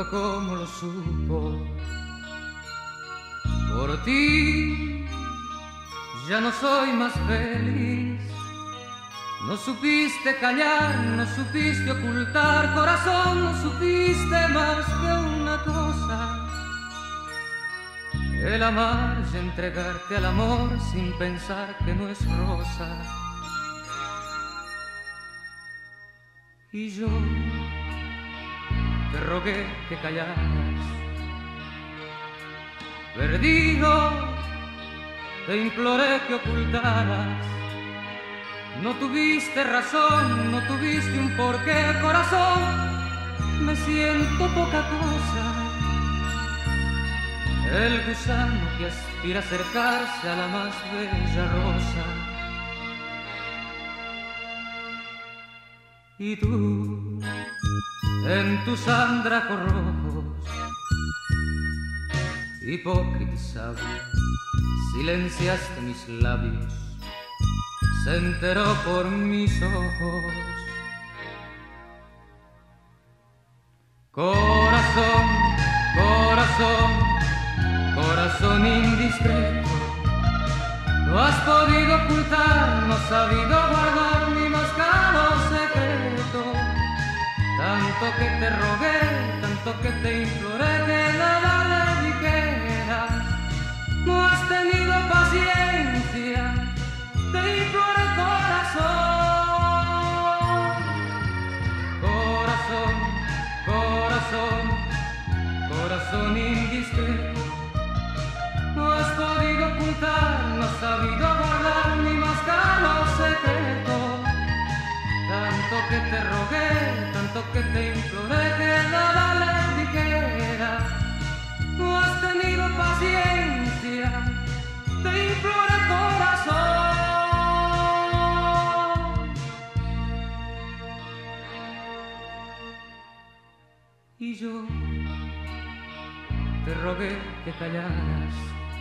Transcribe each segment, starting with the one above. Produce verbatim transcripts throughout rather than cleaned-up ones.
fue como lo supo. Por ti ya no soy más feliz. No supiste callar, no supiste ocultar, corazón, no supiste más que una cosa. El amar y entregarte al amor sin pensar que no es rosa. Y yo te rogué que callaras, perdido, te imploré que ocultaras. No tuviste razón, no tuviste un porqué, corazón, me siento poca cosa. El gusano que aspira a acercarse a la más bella rosa. Y tú, en tus andrajos rojos, hipocritizado, silenciaste mis labios, se enteró por mis ojos. Corazón, corazón, corazón indiscreto, no has podido ocultar, no has sabido guardar mi más caro secreto. Tanto que te rogué, tanto que te imploré que nada le dijeras, no has tenido paciencia, te imploré corazón. Corazón, corazón, corazón indiscreto, no has podido ocultar, no has sabido guardar mi más caro secreto. Tanto que te rogué, tanto que te imploré que nada le dijera, no has tenido paciencia, te imploré corazón. Y yo te rogué que callaras,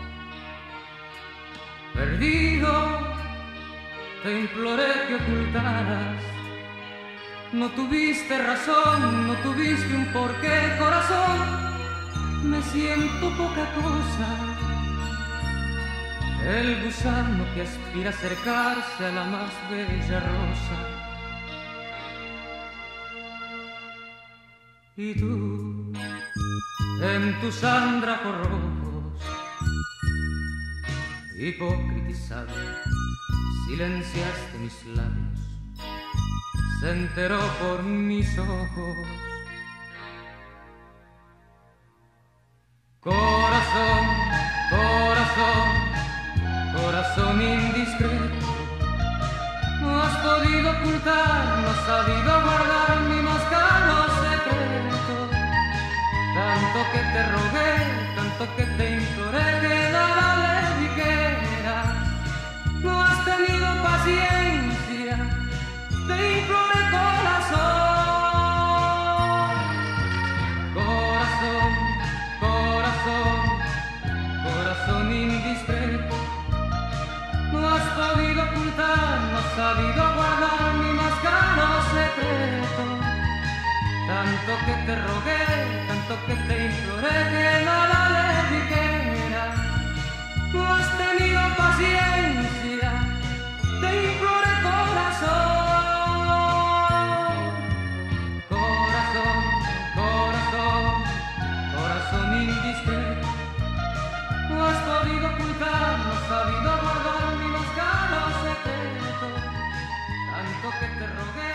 perdido, te imploré que ocultaras. No tuviste razón, no tuviste un porqué, corazón, me siento poca cosa. El gusano que aspira a acercarse a la más bella rosa. Y tú, en tus andrajos rojos, hipocritizado, silenciaste mis labios, se enteró por mis ojos. Corazón, corazón, corazón indiscreto, no has podido ocultar, no has sabido guardar mi más caro secreto. Tanto que te rogué, tanto que te imploré que nada le dijeras, no has tenido paciencia, te imploré corazón. Corazón, corazón, corazón indiscreto, no has podido ocultar, no has sabido guardar mi más caro secreto. Tanto que te rogué, tanto que te imploré que nada le dijeras, no has tenido paciencia, te imploré corazón. Corazón, corazón, corazón indiscreto, no has podido ocultar, no has sabido guardar mi más caro secreto. Tanto que te rogué.